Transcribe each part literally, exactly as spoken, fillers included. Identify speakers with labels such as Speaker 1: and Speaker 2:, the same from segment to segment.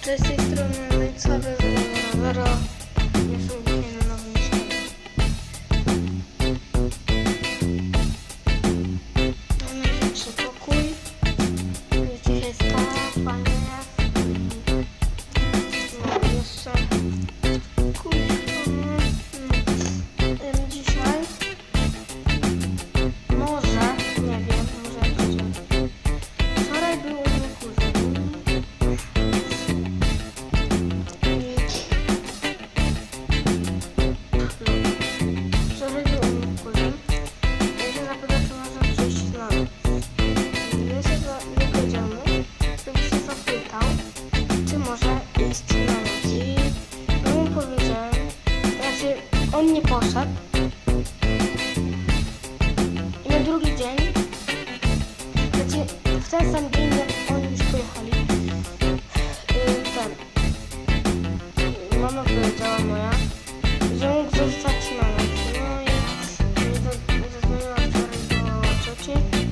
Speaker 1: Cześć, z tej strony Nexawy zero zero. Jestem dzisiaj na nowym mieszkaniu. Mamy większy pokój. Dzisiaj jest to, fajnie jest. No, jeszcze kuźwa. No. Dzisiaj może, nie wiem, może jakiś. Wczoraj był u mnie kuzyn. Wczoraj był u mnie kuzyn. Ja się zapytał, czy można przyjść na noc. Ja się nie powiedział mu, żeby się zapytał, czy może iść na noc. I ja mu powiedziałem, znaczy on nie poszedł. I na drugi dzień, znaczy w ten sam dzień, jak oni już pojechali, yy, ten, mama powiedziała moja, że mógł zostać na noc. No i nie zadzwoniła wczoraj do cioci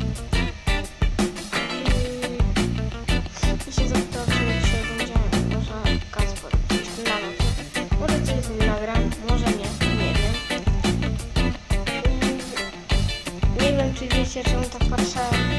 Speaker 1: i, i się zapytała, czy dzisiaj będzie może Kacper na noc. Może coś z nim nagram, może nie, nie wiem. I nie wiem, czy wiecie, czemu tak patrzę